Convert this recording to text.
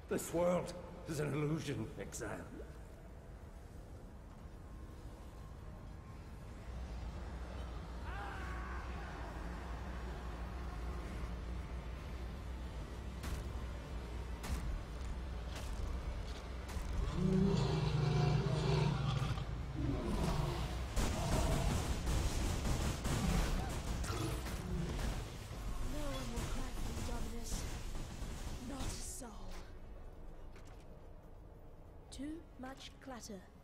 This world is an illusion, exile. Too much clutter.